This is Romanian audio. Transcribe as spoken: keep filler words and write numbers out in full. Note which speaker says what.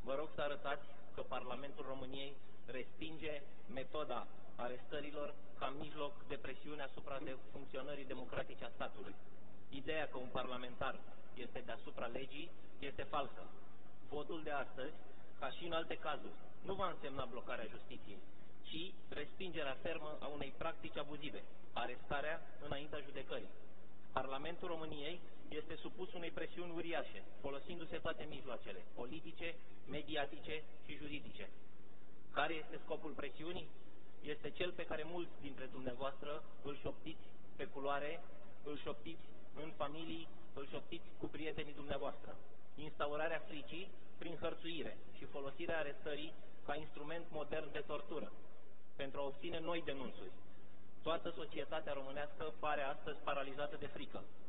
Speaker 1: vă rog să arătați că Parlamentul României respinge metoda arestărilor ca mijloc de presiune asupra de funcționării democratice a statului. Ideea că un parlamentar este deasupra legii este falsă. Votul de astăzi, ca și în alte cazuri, nu va însemna blocarea justiției, ci respingerea fermă a unei practici abuzive, arestarea înaintea judecării. Parlamentul României este supus unei presiuni uriașe, folosindu-se toate mijloacele, politice, mediatice și juridice. Care este scopul presiunii? Este cel pe care mulți dintre dumneavoastră îl șoptiți pe culoare, îl șoptiți în familii, îl șoptiți cu prietenii dumneavoastră. Instaurarea fricii prin hărțuire și folosirea arestării ca instrument modern de tortură, pentru a obține noi denunțuri. Toată societatea românească pare astăzi paralizată de frică.